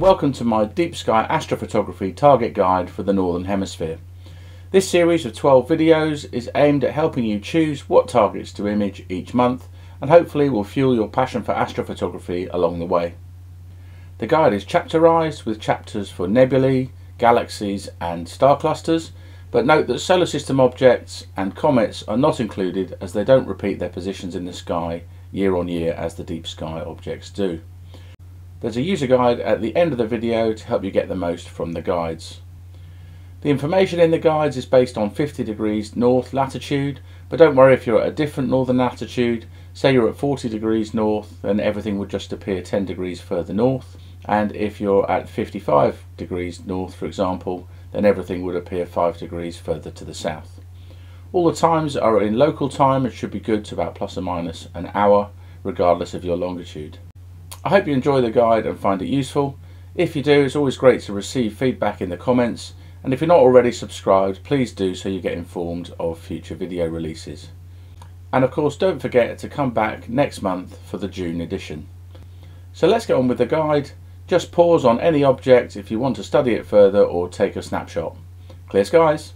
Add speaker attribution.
Speaker 1: Welcome to my Deep Sky Astrophotography Target Guide for the Northern Hemisphere. This series of 12 videos is aimed at helping you choose what targets to image each month and hopefully will fuel your passion for astrophotography along the way. The guide is chapterized with chapters for nebulae, galaxies and star clusters, but note that solar system objects and comets are not included as they don't repeat their positions in the sky year on year as the deep sky objects do. There's a user guide at the end of the video to help you get the most from the guides. The information in the guides is based on 50 degrees north latitude, but don't worry if you're at a different northern latitude. Say you're at 40 degrees north, then everything would just appear 10 degrees further north, and if you're at 55 degrees north, for example, then everything would appear 5 degrees further to the south. All the times are in local time and should be good to about plus or minus an hour, regardless of your longitude. I hope you enjoy the guide and find it useful. If you do, it's always great to receive feedback in the comments, and if you're not already subscribed, please do so you get informed of future video releases. And of course, don't forget to come back next month for the June edition. So let's get on with the guide. Just pause on any object if you want to study it further or take a snapshot. Clear skies!